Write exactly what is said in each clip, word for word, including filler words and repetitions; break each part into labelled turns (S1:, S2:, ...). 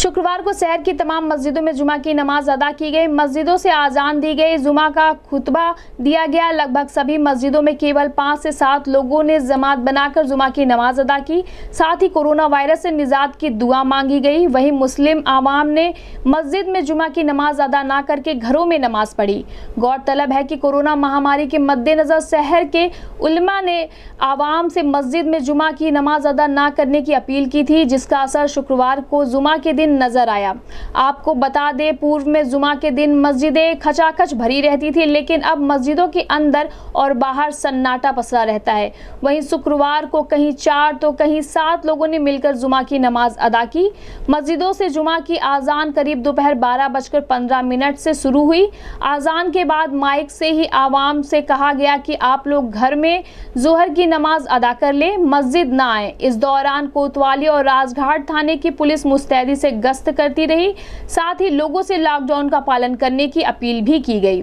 S1: शुक्रवार को शहर की तमाम मस्जिदों में जुमा की नमाज अदा की गई। मस्जिदों से आजान दी गई, जुमा का खुतबा दिया गया। लगभग सभी मस्जिदों में केवल पाँच से सात लोगों ने जमात बनाकर जुमा की नमाज अदा की। साथ ही कोरोना वायरस से निजात की दुआ मांगी गई। वहीं मुस्लिम आवाम ने मस्जिद में जुमा की नमाज अदा न करके घरों में नमाज पढ़ी। गौरतलब है कि कोरोना महामारी के मद्देनजर शहर के उलमा ने आवाम से मस्जिद में जुमा की नमाज अदा न करने की अपील की थी, जिसका असर शुक्रवार को जुमा के दिन नजर आया। आपको बता दें, पूर्व में जुमा के दिन मस्जिदें खचाखच भरी रहती थी, लेकिन अब मस्जिदों के अंदर और बाहर सन्नाटा पसरा रहता है। वहीं शुक्रवार को कहीं चार तो कहीं सात लोगों ने मिलकर जुमा की नमाज अदा की। मस्जिदों से जुमा की आजान करीब दोपहर बारह बजकर पंद्रह मिनट से शुरू हुई। आजान के बाद माइक से ही आवाम से कहा गया कि आप लोग घर में जोहर की नमाज अदा कर ले, मस्जिद ना आए। इस दौरान कोतवाली और राजघाट थाने की पुलिस मुस्तैदी से गश्त करती रही। साथ ही लोगों से लॉकडाउन का पालन करने की अपील भी की गई।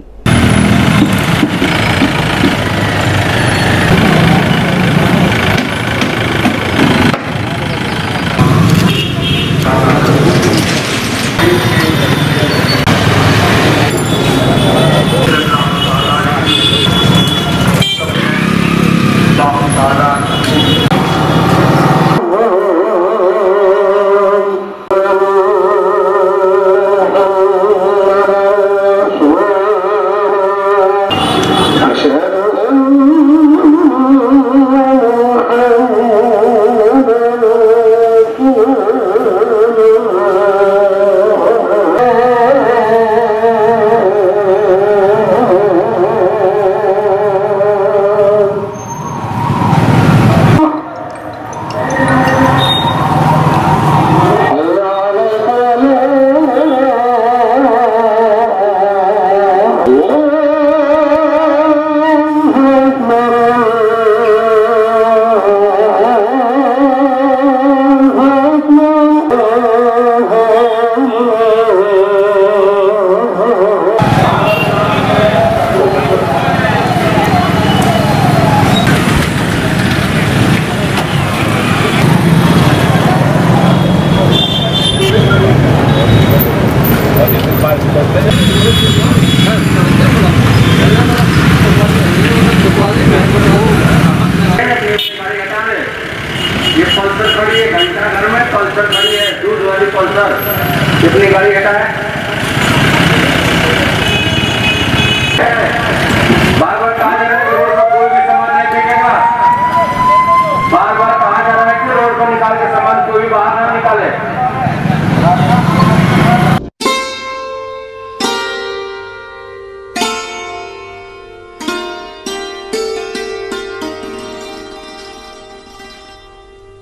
S2: ये पल्सर खड़ी है, घंटा घर में पल्सर खड़ी है, दूध वाली पल्सर। कितनी गाड़ी हटा है?